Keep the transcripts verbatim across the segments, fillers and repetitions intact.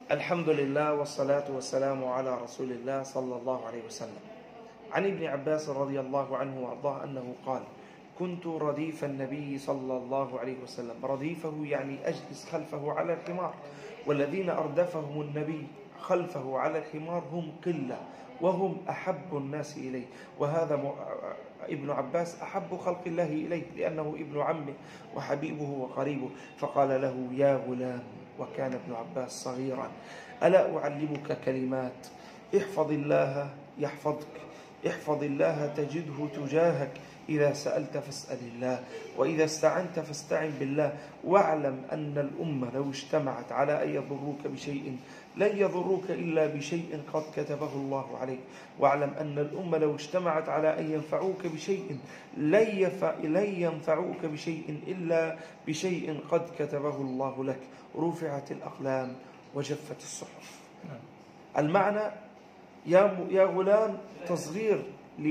Alhamdulillah wassalatu wassalamu ala Rasulillah sallallahu alaihi wasallam. An Ibn Abbas radhiyallahu anhu wa ardhah annahu qala كنت رديف النبي صلى الله عليه وسلم. رديفه يعني أجلس خلفه على الحمار، والذين أردفهم النبي خلفه على الحمار هم قلة وهم أحب الناس إليه، وهذا ابن عباس أحب خلق الله إليه لأنه ابن عمه وحبيبه وقريبه، فقال له يا غلام، وكان ابن عباس صغيرا، ألا أعلمك كلمات احفظ الله يحفظك، احفظ الله تجده تجاهك، إذا سألت فاسأل الله، وإذا استعنت فاستعن بالله، واعلم أن الأمة لو اجتمعت على أن يضروك بشيء لن يضروك إلا بشيء قد كتبه الله عليك، واعلم أن الأمة لو اجتمعت على أن ينفعوك بشيء لن ينفعوك بشيء إلا بشيء قد كتبه الله لك، رفعت الأقلام وجفت الصحف. المعنى يا يا غلام تصغير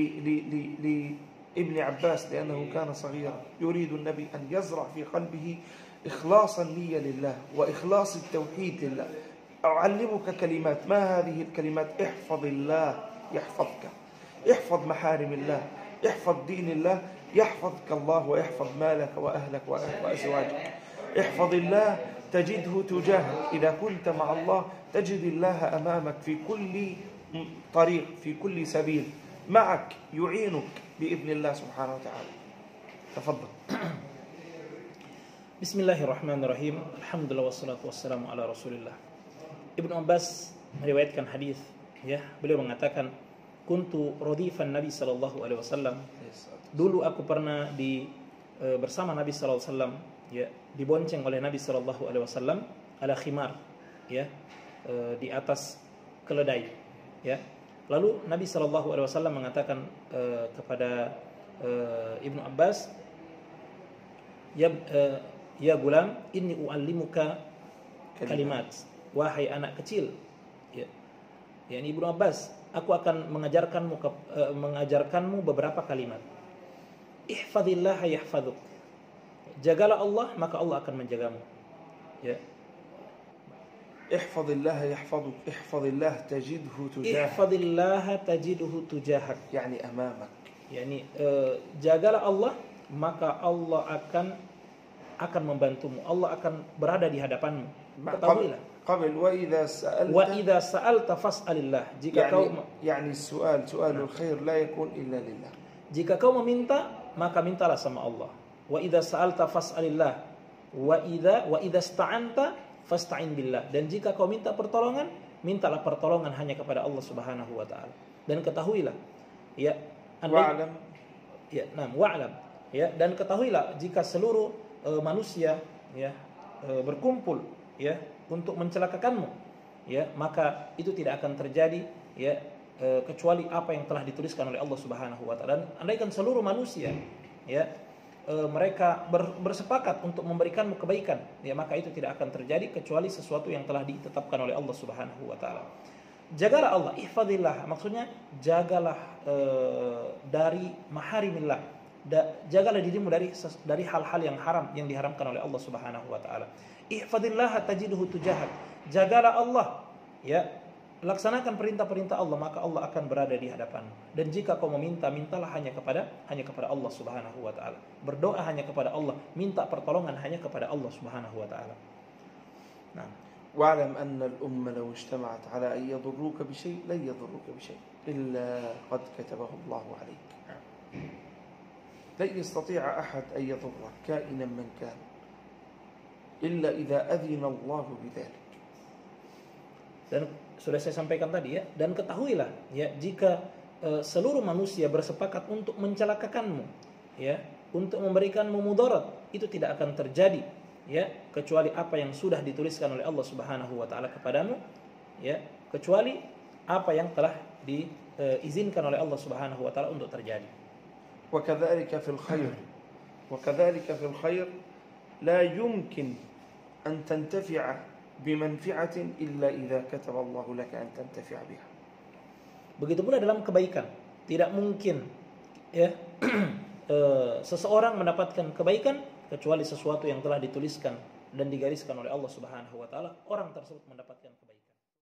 لابن عباس لأنه كان صغيرا، يريد النبي أن يزرع في قلبه إخلاص النية لله وإخلاص التوحيد لله. أعلمك كلمات، ما هذه الكلمات؟ احفظ الله يحفظك، احفظ محارم الله، احفظ دين الله يحفظك الله، ويحفظ مالك وأهلك وأزواجك. احفظ الله تجده تجاهك، إذا كنت مع الله تجد الله أمامك في كل طريق، في كل سبيل، معك يعينك بإذن الله سبحانه وتعالى. تفضل. Bismillahirrahmanirrahim. Alhamdulillah wassalatu wassalamu ala Rasulillah. Ibnu Abbas meriwayatkan hadis, ya, beliau mengatakan kuntu radifan Nabi sallallahu alaihi wasallam. Dulu aku pernah di e, bersama Nabi sallallahu alaihi wasallam, ya, dibonceng oleh Nabi sallallahu alaihi wasallam ala khimar, ya, e, di atas keledai, ya. Lalu Nabi sallallahu alaihi wasallam mengatakan e, kepada e, Ibnu Abbas, ya e, ya gulam, inni uallimuka kalimat, wahai anak kecil, ya, yakni Ibnu Abbas, aku akan mengajarkanmu uh, mengajarkanmu beberapa kalimat. Ihfazillah yahfazuk, jagalah Allah maka Allah akan menjagamu, ya. Ihfazillah yahfazuk, ihfazillah tajidhu tujahak, ihfazillah tajidhu tujahak, yakni amamak, yakni uh, jagalah Allah maka Allah akan akan membantumu, Allah akan berada di hadapanmu. Ketahuilah. Qabl wa idza sa'alta wa idza sa'alta fas'alillah. Jika yani, kau yani soal soalul khair la yakun illa lillah. Jika kau meminta maka mintalah sama Allah. Wa idza sa'alta fas'alillah. Wa idza wa idza ista'anta fasta'in billah. Dan jika kau minta pertolongan, mintalah pertolongan hanya kepada Allah Subhanahu wa taala. Dan ketahuilah, ya, wa'lam, ya, nam wa'lam, ya, dan ketahuilah jika seluruh uh, manusia, ya, uh, berkumpul, ya, untuk mencelakakanmu, ya, maka itu tidak akan terjadi, ya, e, kecuali apa yang telah dituliskan oleh Allah Subhanahu wa taala. Dan andaikan seluruh manusia, ya, e, mereka ber, bersepakat untuk memberikanmu kebaikan, ya, maka itu tidak akan terjadi kecuali sesuatu yang telah ditetapkan oleh Allah Subhanahu wa taala. Jagalah Allah, ihfazillah, maksudnya jagalah e, dari maharimillah, da, jagalah dirimu dari dari hal-hal yang haram yang diharamkan oleh Allah Subhanahu wa taala. Ihfazillah tajidhu tujahak, jagalah Allah, ya, laksanakan perintah-perintah Allah maka Allah akan berada di hadapanmu. Dan jika kau meminta, mintalah hanya kepada hanya kepada Allah Subhanahu wa taala. Berdoa hanya kepada Allah, minta pertolongan hanya kepada Allah Subhanahu wa taala. Nah, wa'lam anna al-umma law ijtama'at 'ala an yadurruka bi shay' lan yadurruka bi shay' illa qad katabahu Allah 'alayk. La yastati'a ahad an yadurrak ka'inan man kan illa idza adhina Allah bidzalik. Dan sudah saya sampaikan tadi, ya, dan ketahuilah, ya, jika e, seluruh manusia bersepakat untuk mencelakakanmu, ya, untuk memberikanmu mudarat, itu tidak akan terjadi, ya, kecuali apa yang sudah dituliskan oleh Allah Subhanahu wa taala kepadamu, ya, kecuali apa yang telah diizinkan oleh Allah Subhanahu wa taala untuk terjadi. Wa kadzalika fil khair, wa kadzalika fil khair la yumkin أن تنتفع بمنفعة إلا إذا كتب الله لك أن تنتفع بها. Begitu pula dalam kebaikan, tidak mungkin, ya, e, seseorang mendapatkan kebaikan kecuali sesuatu yang telah dituliskan dan digariskan oleh Allah Subhanahu wa taala, orang tersebut mendapatkan kebaikan.